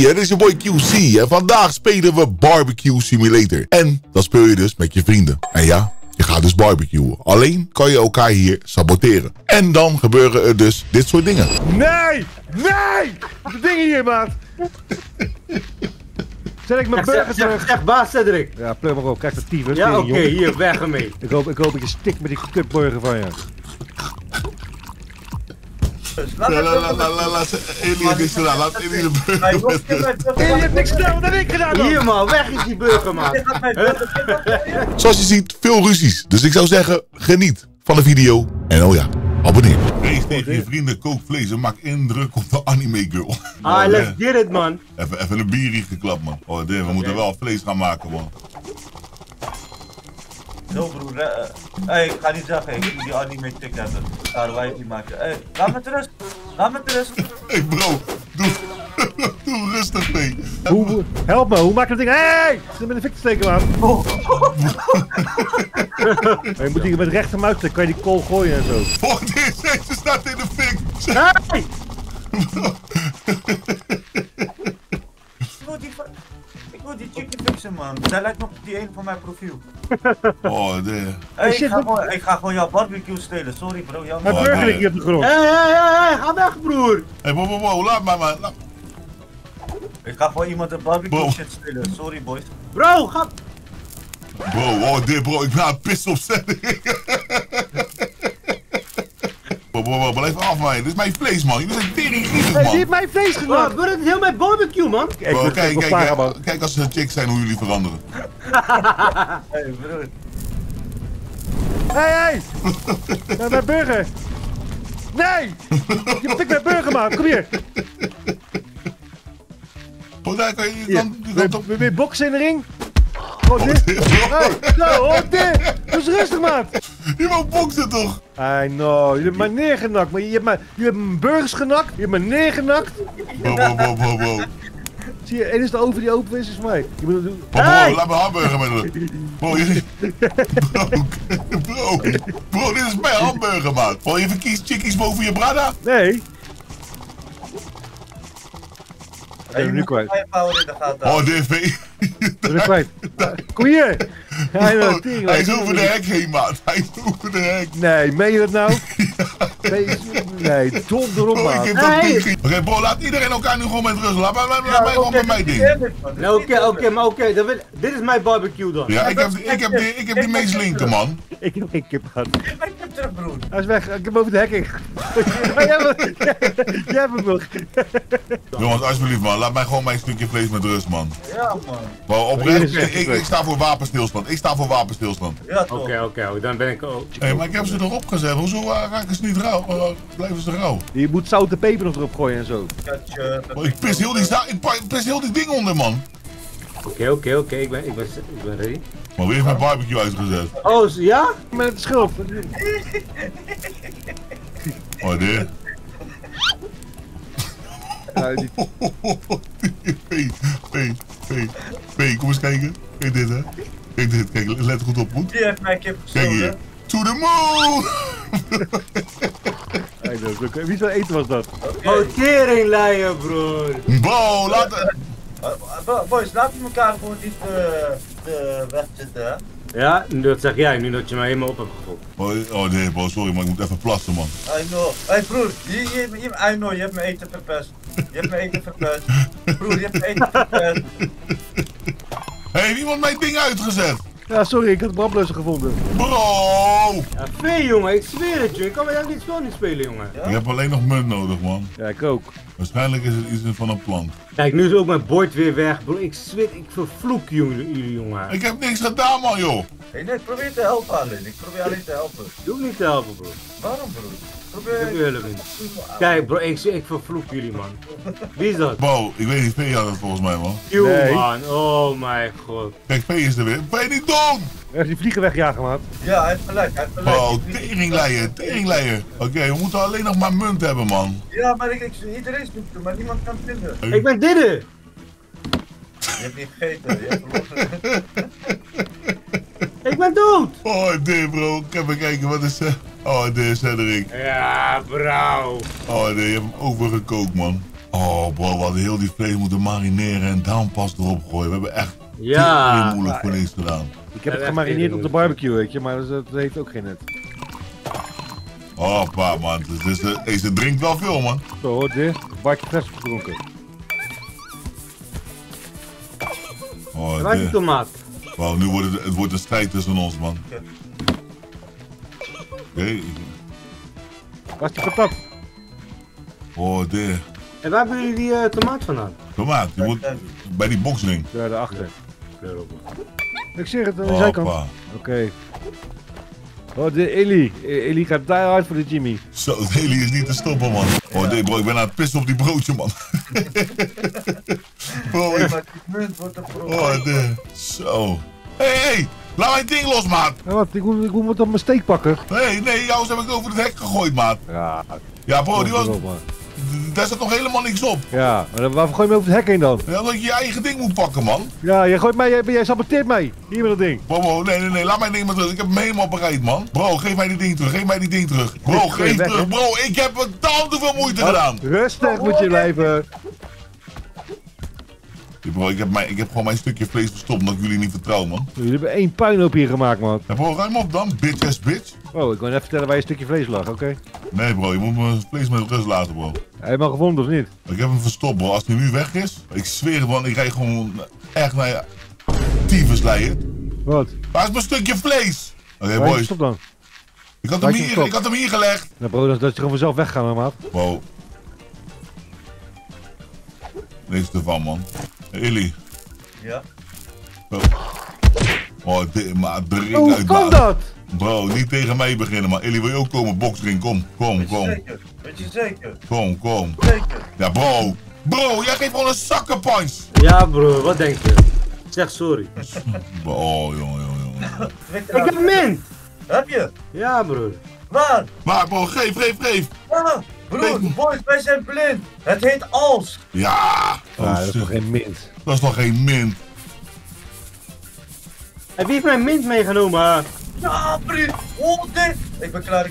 het is je boy QC en vandaag spelen we Barbecue Simulator. En dan speel je dus met je vrienden. En ja, je gaat dus barbecuen. Alleen kan je elkaar hier saboteren. En dan gebeuren er dus dit soort dingen. Nee! Nee! De dingen hier, maat! Zet ik mijn burger terug? Zeg baas Cedric. Ja, pleur maar op. Krijg de tyfus. Ja, oké, hier, weg ermee. Ik hoop dat je stikt met die kutburger van je. Laat Elie het niks gedaan. Laat Elie de burger. Je hebt niks gedaan, wat heb ik gedaan dan? Hier man, weg is die burger man. Zoals je ziet, veel ruzies. Dus ik zou zeggen, geniet van de video. En oh ja, abonneer. Race tegen je vrienden, kook vlees en maak indruk op de anime girl. Ah, let's get it man. Even een bierrie geklapt man. Oh damn, we moeten wel vlees gaan maken man. Zo broer, hey, ik ga niet zeggen, ik moet die anime chick hebben. Ga een wijfie maken. Hey, laat me te rust. Laat me te rust. Hey bro, doe rustig mee. Help me, hoe maak ik dat ding? Hey! Zit met de fik te steken, man. Je moet die met rechtermuis klikken, kan je die kool gooien en zo. Oh, deze staat in de fik. Hey! Ik wil die chickie fixen man. Zij lijkt nog op die ene van mijn profiel. Oh damn. Hey, ik ga gewoon jouw barbecue stelen, sorry bro. Mijn burger ligt hier op de grond. Hey, ga weg broer. Hey, wow, laat maar man. Ik ga gewoon iemand een barbecue Bro. shit stelen, sorry boys. Bro, ga... Bro, oh dit bro, ik ga een pis opzetten. Bro, blijf af man. Dit is mijn vlees man. Jullie zijn teringgiezig Hey, die man. heeft mijn vlees gemaakt. Bro, dit is heel mijn barbecue man. Bro, kijk als ze chicks zijn hoe jullie veranderen. Hey broer. Hey! Mijn burger! Nee! Je pikt mijn burger, man. Kom hier. Oh, daar kan je dan Wil je boksen in de ring? Oh, dit. Hey, zo, oh, dit. Doe eens rustig, maat. Je wou boksen toch? I know, je hebt mij neergenakt, maar je hebt mijn burgers genakt, je hebt mij neergenakt. Bro. Zie je, en is de oven die open is voor mij. Je moet doen. Bro, laat me hamburger met me. Bro, dit is mijn hamburger, man. Bro, je verkiest chickies boven je brada? Nee. Hey, je nu moet kwijt. mijn power in de gaten Oh, houden. DV. Ben ik kwijt. Kom hier. Hij is over de hek heen, maat. Hij is over de hek. Nee, meen je dat nou? Nee, dom erop, Bro, maat. ik heb dat ding geen... Oké, bro, laat iedereen elkaar nu gewoon met rust. Laat mij gewoon met mijn ding. Oké, dit is mijn barbecue dan. Ja, ik heb die meest linker, man. Ik heb geen kip gehad. Ik ben terug broer. Hij is weg, ik heb over de hek heen. Jij hebt hem nog. Jongens, alsjeblieft, man. Laat mij gewoon mijn stukje vlees met rust, man. Ja man. Bro, oprecht, ik sta voor wapenstilstand. Ja toch. Oké, dan ben ik ook. Hé, maar ik heb ze erop gezet. Hoezo raken ze niet rauw? Blijven ze rauw? Je moet zout en peper nog erop gooien en zo. Bro, ik pis heel die ding onder, man. Oké, ik ben ready. Maar wie heeft mijn barbecue uitgezet? Oh, ja? Met het schilf. Oh, dit. P, kom eens kijken. Kijk dit, hè. Kijk dit, kijk, let goed op, goed. Die heeft mijn kip Kijk gestolen. hier. To the moon! Wie zou eten was dat? Oh, teringleier, broer. Bro, laat... Boys, laten we elkaar gewoon niet wegzitten, hè. Ja, dat zeg jij, nu dat je mij helemaal op hebt gegokt. Oh nee, bro, sorry, maar ik moet even plassen, man. I know. Hey broer, I know, je hebt mijn eten verpest. Broer, je hebt mijn eten verpest. Heeft iemand mijn ding uitgezet? Ja, sorry, ik had de brandblusser gevonden. Bro! Ja, vee jongen, ik zweer het je. Ik kan met jou dit spel niet spelen, jongen. Ja? Ik heb alleen nog munt nodig, man. Ja, ik ook. Waarschijnlijk is het iets van een plant. Kijk, nu is ook mijn bord weer weg, bro. Ik zweer, ik vervloek jullie, jongen. Ik heb niks gedaan, man, joh. Hey, nee, ik probeer te helpen alleen. Ik probeer alleen te helpen. Doe niet te helpen, bro. Waarom broer? Ik heb je hulp niet. Kijk, bro, ik vervloek jullie, man. Wie is dat? Bro, ik weet niet, P had het volgens mij, man. You, Nee. man. Oh mijn god. Kijk, P is er weer. P niet doen! Ergens die vliegen wegjagen, maat. Ja, hij heeft gelijk, Bro, teringleier. Oké, we moeten alleen nog maar munt hebben, man. Ja, maar iedereen zoekt, maar niemand kan het vinden. Ik ben Didde. Je hebt niet gegeten, je hebt verloren. Ik ben dood. Oh, dit, bro. Ik heb even kijken, wat is... Oh, dit is Cedric. Ja, bro. Oh, nee, je hebt hem overgekookt, man. Oh bro, we hadden heel die vlees moeten marineren en downpas erop gooien. We hebben echt Ja. heel moeilijk voor niks gedaan. Ik heb het echt gemarineerd geen op de barbecue, weet je, maar dat heeft ook geen nut. Oh pa man, ze drinkt wel veel man. Zo hoor dit, een bakje vers gedronken. Oh, Waar is die tomaat? Wow, nu wordt het wordt een strijd tussen ons man. Oké. Waar is die patat? Oh dit. En waar hebben jullie die tomaat vandaan? Tomaat, je moet bij die boxring. Ja, daarachter. Kleur op. Ik zeg het aan de Oh zijkant. pa. Oké. Oh, de Ellie. Ellie gaat daar hard voor de Jimmy. Zo, het hele is niet te stoppen man. Oh dit bro, ik ben aan het pissen op die broodje man. Bro, Nee, ik... maar die munt wordt er voor. Oh dit. Zo. Hey, laat mijn ding los maat. Ja, wat? Ik moet op mijn steek pakken. Nee, jou heb ik over het hek gegooid maat. Ja, Ja bro, die was... kom op, man. Daar zit nog helemaal niks op. Ja, maar waarvoor gooi je me over het hek heen dan? Ja, dat je je eigen ding moet pakken, man. Ja, jij gooit mij, jij saboteert mij. Hier met dat ding. Bro, nee, laat mijn ding maar terug. Ik heb hem helemaal bereid, man. Bro, geef mij die ding terug, Bro, geef weg, terug. hè? Bro, ik heb een te veel moeite gedaan. Rustig moet je blijven. Bro, ik heb gewoon mijn stukje vlees verstopt omdat ik jullie niet vertrouw, man. Jullie hebben één puinhoop hier gemaakt, man. Ja, bro, ruim op dan, bitch ass bitch. Oh, ik wil even vertellen waar je stukje vlees lag, oké? Nee, bro, je moet mijn vlees met rust laten, bro. Heb je hem al gevonden of niet? Ik heb hem verstopt, bro. Als hij nu weg is, ik zweer het, man, ik rijd gewoon echt naar je tyfus leiden. Wat? Waar is mijn stukje vlees? Oké, Waar heb je boys. gestopt dan? Ik had Waar hem is je hier, gestopt? gelegd. Nou bro, dat is gewoon vanzelf weggaan, hè, maat. Bro. Niks ervan, man. Illy. Ja? Oh, maar drink Hoe uit, kan maat. dat? Bro, niet tegen mij beginnen, man. Illy, wil je ook komen? Boxring, kom. Weet je zeker? Weet je zeker? Kom. Zeker. Ja, bro. Bro, jij geeft gewoon een zakkenpunch. Ja bro, wat denk je? Zeg sorry. Oh, jongen. Ik heb mint! Heb je? Ja bro. Waar? Maar, bro, geef. Ah, broer, boys, wij zijn blind. Het heet als. Ja. Ja, Oh, dat is shit. toch geen mint. Dat is nog geen mint. En wie heeft mijn mint meegenomen? Ja, vriend. Oh, dit. Ik ben klaar.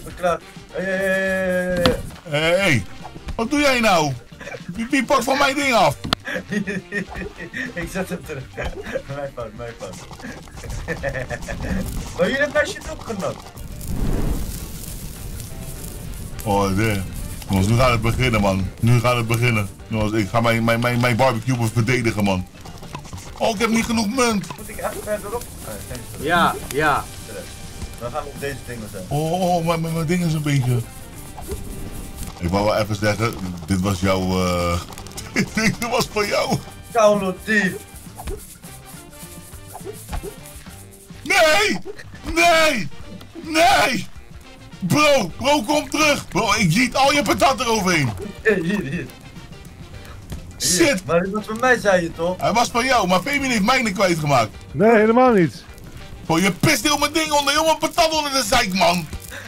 Hey, wat doe jij nou? Wie pakt van mijn ding af? Ik zet hem terug. Mijn fout. Maar jullie hebben mijn shit opgenomen. Oh, dit. Jongens, nu gaat het beginnen, man. Jongens, ik ga mijn barbecue verdedigen, man. Oh, ik heb niet genoeg munt. Moet ik echt verderop? Ja. Dan gaan we op deze dingen zijn. Oh, mijn ding is een beetje... Ik wou wel even zeggen, dit was jouw... dit was van jou. Koude dief. Nee! Bro, kom terug. Bro, ik jiet al je patat eroverheen. Hier. Shit, Maar dit was van mij, zei je toch? hij was van jou, maar Fabian heeft mijne kwijtgemaakt. Nee, helemaal niet. Bro, je pist heel mijn ding onder, heel mijn patat onder de zeik, man.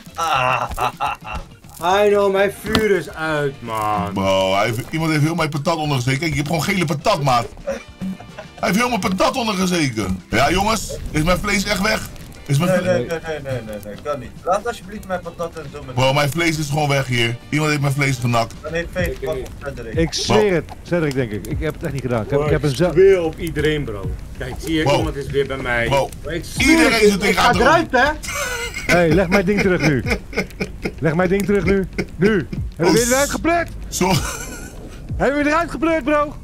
I know, mijn vuur is uit man. Bro, iemand heeft heel mijn patat onder gezeken. Kijk, ik heb gewoon gele patat, maat. Hij heeft heel mijn patat onder gezeken. Ja, jongens, is mijn vlees echt weg? Is mijn Nee, kan niet. Laat alsjeblieft mijn patat en zo met. Bro, mijn vlees is gewoon weg hier. Iemand heeft mijn vlees genakt. Dan heeft Veet pak op Cedric. Ik zweer het. Cedric, denk ik. Ik heb het echt niet gedaan. Ik heb hem zelf... weer op iedereen bro. Kijk, zie je, Bro. iemand is weer bij mij. Bro. Ik zweer Iedereen het, zijn ding ik ga gaat eruit hè. Hé, leg mijn ding terug nu. Leg mijn ding terug nu. Nu. Heb je weer eruit geplukt? Zo. Heb je weer eruit geplukt, bro?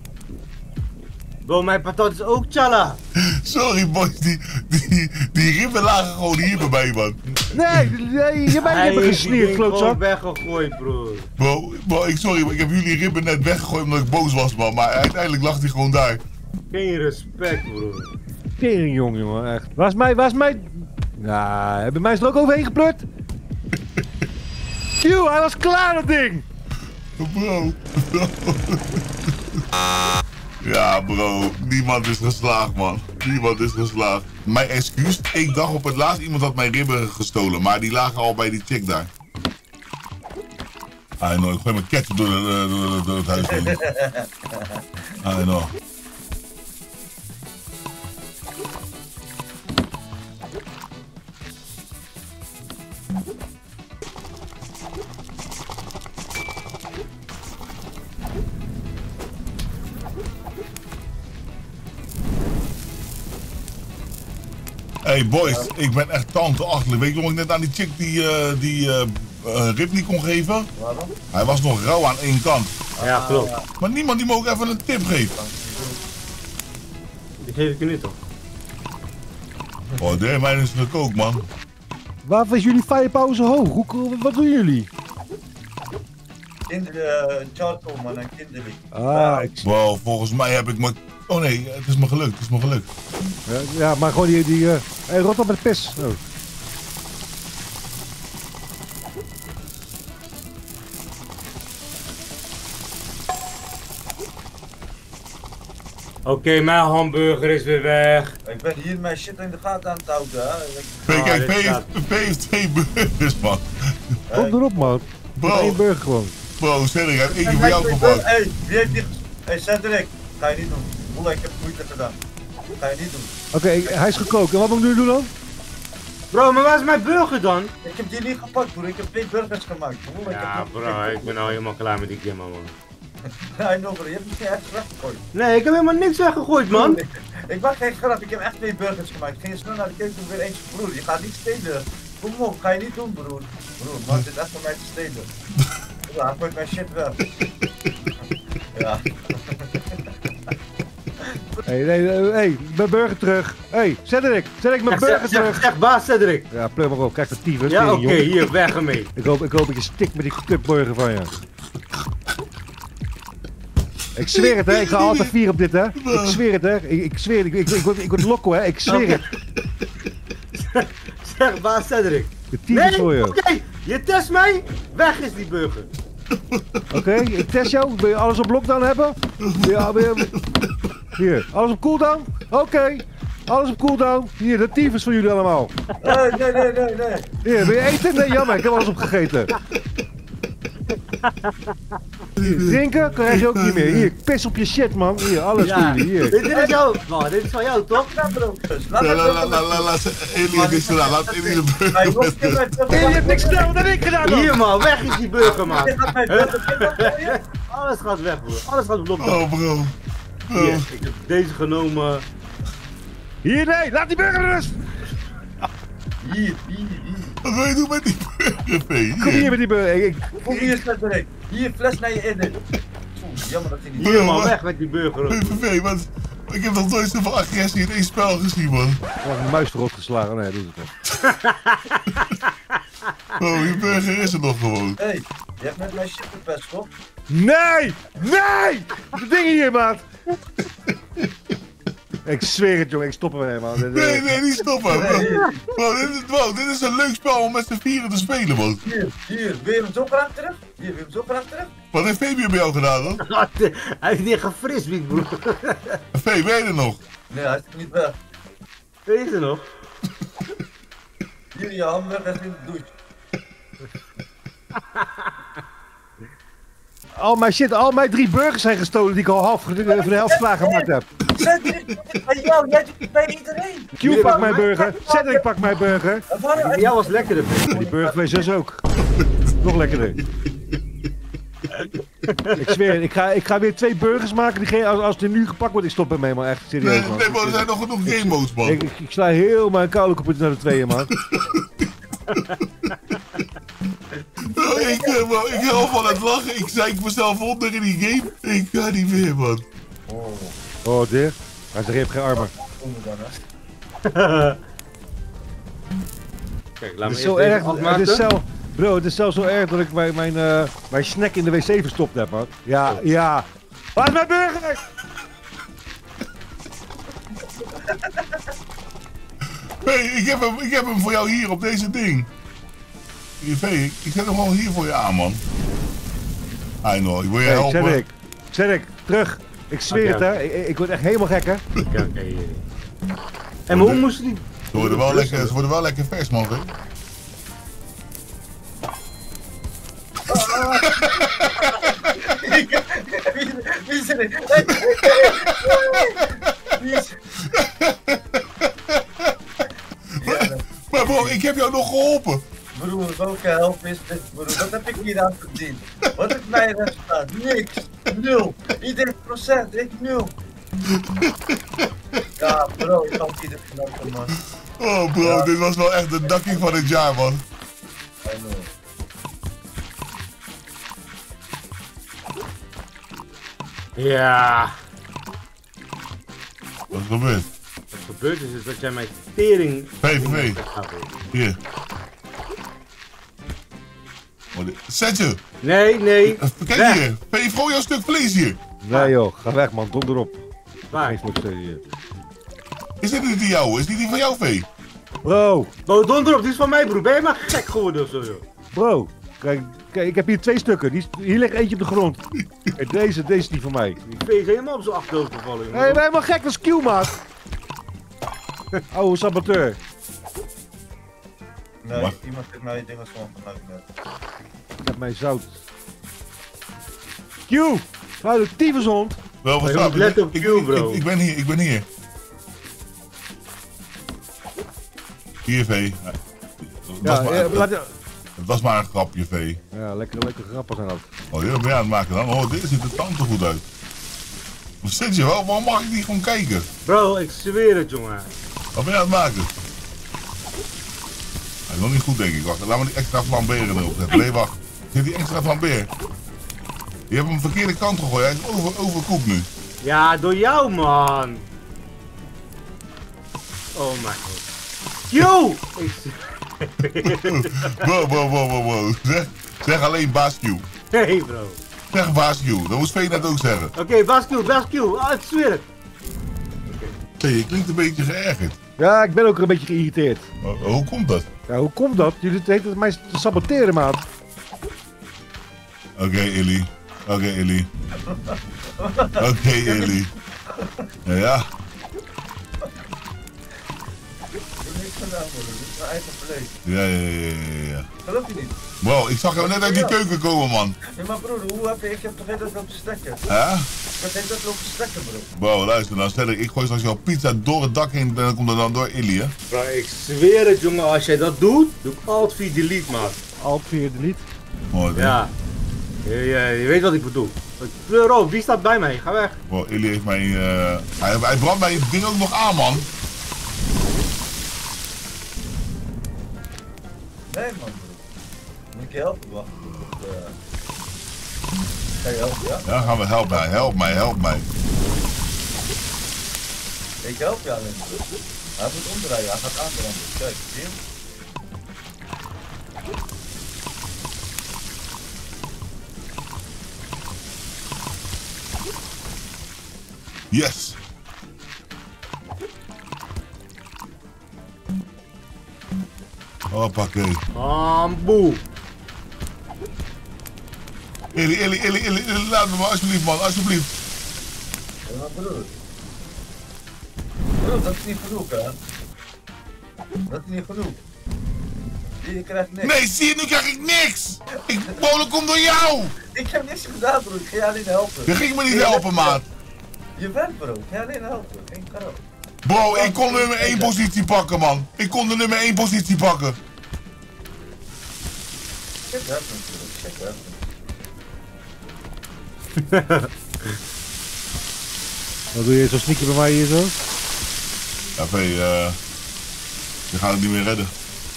Bro, mijn patat is ook tjalla. Sorry, boys. Die ribben lagen gewoon hier bij mij, man. Nee, je bent hebben gesneerd, gewoon klootzak. weggegooid broer. Bro, sorry, maar ik heb jullie ribben net weggegooid omdat ik boos was, man. Maar uiteindelijk lag hij gewoon daar. Geen respect broer. Tering jong, jongen, echt. Waar is mijn... Nou, hebben mij er ook overheen geplukt? Phew, hij was klaar, dat ding! Bro. Ja, bro. Niemand is geslaagd, man. Niemand is geslaagd. Mijn excuus. Ik dacht op het laatst iemand had mijn ribben gestolen. Maar die lagen al bij die chick daar. I know. Ik gooi mijn ketchup door het huis heen. I know. Hey boys, ik ben echt tante achterlijk. Weet je nog ik net aan die chick die Rip niet kon geven? Waarom? Hij was nog rauw aan één kant. Ja, klopt. Maar niemand die me ook even een tip geeft. Die geef ik je nu toch? Oh, de mijne is natuurlijk ook, man. Waarvoor is jullie firepower zo hoog? Wat doen jullie? In de charcoal, man, en kinderlijk. Wow, volgens mij heb ik me... Oh nee, het is me gelukt, het is me gelukt. Ja, maar gewoon hey, rot op met pis. Oh. Oké, mijn hamburger is weer weg. Ik ben hier mijn shit in de gaten aan het houden, hè. Kijk, P heeft 2 burgers, man. Kom erop, man. Bro. 1 burger gewoon. Bro, Cedric, hij heeft eentje voor jou gepakt. Hey, wie heeft die... Hey, Cedric. Ga je niet doen. Broer, ik heb moeite gedaan. Ga je niet doen. Oké, hij is gekookt. En wat moet ik nu doen dan? Bro, maar waar is mijn burger dan? Ik heb die niet gepakt, broer. Ik heb 2 burgers gemaakt. Broer, Ja, bro, ik ben al helemaal klaar met die game, man. Ja, no, bro. Je hebt niet echt weggegooid. Nee, ik heb helemaal niks weggegooid, man. Ik maak geen grap. Ik heb echt 2 burgers gemaakt. Ik ging snel naar de keuken en weer eentje. Broer, je gaat niet stelen. Kom op, ga je niet doen, broer. Broer, man, dit is echt voor mij te stelen. Ja, hij gooit mijn shit weg. Ja. Hey, mijn burger terug. Hey, Cedric, mijn burger terug. Zeg baas Cedric. Ja, pleur maar op. Kijk, dat tyfus. Ja, oké, jongen. hier, weg ermee. Ik hoop dat je stikt met die kutburger van je. Ik zweer het, hè. Ik ga altijd 4 op dit, hè. Ik zweer het, hè. Ik zweer het. Ik word lokko, hè. Ik zweer het. Zeg baas Cedric. De tyfus voor je. Oké, je test mij. Weg is die burger. Oké, ik test jou. Wil je alles op lockdown hebben? Hier, alles op cooldown? Oké, alles op cooldown. Hier, de tyfus voor jullie allemaal. Nee. Hier, wil je eten? Nee, jammer, ik heb alles opgegeten. Hier, drinken krijg je ook niet meer. Hier, pis op je shit, man. Hier, alles voor jullie. Hier. Dit is jou. Oh, dit is van jou, toch? Laat Elie dit gedaan, laat Elie de burger. Nee, je hebt niks gedaan, wat heb ik gedaan dan? Hier, man, weg is die burger, man. Nee. Alles gaat weg, broer. Alles gaat op lockdown. Oh, bro. Hier, ik heb deze genomen. Hier, nee, laat die burger rust. Hier. Wat wil je doen met die burger, V? Kom hier met die burger. Kom hier, Cedric. Hier, fles naar je in. Jammer dat hij niet... Hier, man, weg met die burger. V, want ik heb nog nooit zoveel agressie in één spel gezien, man. Ik heb een muis verrot geslagen. Nee, doe het niet. Bro, je burger is er nog gewoon. Hey, je hebt net mijn shit gepest, toch? Nee! Nee! De dingen hier, maat. Ik zweer het, jongen. Ik stop ermee, man. Nee, niet stoppen. Bro, dit is een leuk spel om met z'n vieren te spelen, man. Hier. Wil je hem zo graag terug? Wat heeft Fabio bij jou gedaan, dan? Hij is niet gefrisbeet, broer. V, ben je er nog? Nee, hij is niet weg. Weet je nog? Hier, je hamburger is in de douche. Al mijn 3 burgers zijn gestolen die ik al half voor de helft klaargemaakt heb. Cedric, jij doet het bij iedereen. Q pakt mijn burger, Cedric pakt mijn burger. Jou was lekkerder, En die burgervlees is ook. Nog lekkerder. Ik zweer het, ik ga weer 2 burgers maken. Als die nu gepakt wordt, ik stop ermee, man. Echt serieus, man. Nee, man, er zijn nog genoeg game modes, man. Ik sla heel mijn koude kapot naar de 2, man. Ik hou van het lachen. Ik zeik mezelf onder in die game. Ik ga niet meer, man. Oh, dear. Hij zegt, je hebt geen armen. Kijk, laat Het me is zo eerst erg. even afmaken. Het is zelfs zo erg dat ik mijn snack in de wc verstopt heb, man. Ja. Waar is mijn burger? Hey, ik heb hem voor jou hier op deze ding. Hier, V, ik zet hem gewoon hier voor je aan, man. I know, ik wil je helpen. Cedric, terug. Ik zweer het, hè. Ik word echt helemaal gek, hè. Oké. En maar hoe moesten die... Ze worden wel lekker vers, man, V. Wie is er? Maar bro, ik heb jou nog geholpen. Broer, welke help is dit, broer? Wat heb ik hier aan verdiend? Wat is mijn resultaat? Niks. 0. Iedereen procent, ik 0. Ja, bro, ik kan niet het knoppen, man. Oh bro, dit was wel echt de dakkie van het jaar, man. I know. Ja. Wat is er gebeurd? Wat gebeurt is dat jij mijn tering... VVV. Hier. Zet je. Nee. Kijk Weg. hier. Vee, gooi jouw stuk vlees hier. Nee joh, ga weg man, donder op. Waar? Geen stuk hier. Is dit niet die jouwe? Is dit die van jou, Vee? Bro, Oh, donder op, dit is van mij, broer. Ben je maar gek geworden of zo, joh? bro. Kijk, ik heb hier 2 stukken. Hier ligt eentje op de grond. Kijk, deze is niet van mij. Die vee is helemaal op zijn achterhoofd gevallen, jongen. Nee, ben helemaal gek als Q, maat. Oude saboteur. Nee, Wacht. iemand heeft mij dingen gewoon vanuit net. Ik heb mijn zout. Q! Vuile tyfushond. Wel, wat Je staat moet letten op Q, bro. Ik ben hier. Hier, Vee. Het was maar een grapje, Vee. Ja, lekker grappig zijn dat. Oh, dit ben je aan het maken dan? Oh, dit ziet er tante goed uit. Wat zit je wel? Waarom mag ik niet gewoon kijken? Bro, ik zweer het, jongen. Wat ben je aan het maken? Hij is nog niet goed, denk ik. Wacht, laat me die extra flamberen erop zetten. Nee, wacht. Zit die extra flambeer? Je hebt hem verkeerde kant gegooid. Hij is overkoekt nu. Ja, door jou, man. Oh mijn god. Yo! Wow. Zeg alleen baas Q. Hey, bro. Zeg baas Q. Dat moest Vee net ook zeggen. Oké, Bas Q. Ah, ik zweer het. Hey, je klinkt een beetje geërgerd. Ja, ik ben ook een beetje geïrriteerd. Hoe komt dat? Ja, hoe komt dat? Jullie weten mij te saboteren, maat. Oké, Illy. Oké, Illy. Ja. Ik heb niks gedaan, broer. Dit is mijn eigen vlees. Ja. Geloof je niet? Wow, ik zag jou net uit die keuken komen, man. Nee, maar broer, hoe heb ik heb toch geen dat lopen stekken? Hè? Ik heb geen dat lopen stekken, broer. Wow, luister, nou stel ik gooi straks jouw pizza door het dak heen en dan komt er dan door Illy, hè? Bro, ik zweer het, jongen. Als jij dat doet, doe ik Alt-4 delete, maat. Alt-4 delete. Mooi, hè? Ja. Je weet wat ik bedoel. Bro, wie staat bij mij? Ga weg. Wow, Illy heeft mij... hij brandt mijn ding ook nog aan, man. Nee, man, broer. Moet ik je helpen? Wacht. Ga je helpen, ja? Ja, gaan we help mij. Ik help je alleen, broer. Hij moet omdraaien, hij gaat aanbranden. Kijk, zie je hem? Yes. Hoppakee. Amboe. Illy, laat me maar alsjeblieft, man, alsjeblieft. Ja, maar broer. Broer, dat is niet genoeg, hè? Dat is niet genoeg. Je krijgt niks. Nee, zie je, nu krijg ik niks. Polen komt door jou. Ik heb niks gedaan, broer. Ik ga je alleen helpen. Je ging me niet helpen, maat. Je bent, bro. Ik ga je alleen helpen. Geen karo. Bro, ik kon nummer 1 positie pakken, man. Ik kon de nummer 1 positie pakken. Check dat, broer. Check dat. Wat doe je zo sneaky bij mij hier zo? Ja, Vee, je gaat het niet meer redden.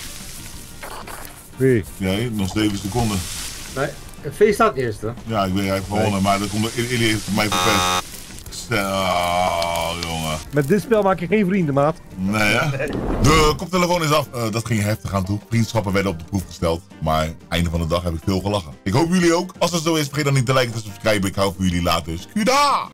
Wie? Ja, nog 7 seconden. Nee, V staat eerst, hè? Ja, ik weet, hij heeft gewonnen, maar Illy heeft mij verpest. Oh, jongen. Met dit spel maak je geen vrienden, maat. Nee, hè? De koptelefoon is af. Dat ging heftig aan toe. Vriendschappen werden op de proef gesteld. Maar einde van de dag heb ik veel gelachen. Ik hoop jullie ook. Als dat zo is, vergeet dan niet te liken en te subscriben. Ik hou voor jullie later. Skuda!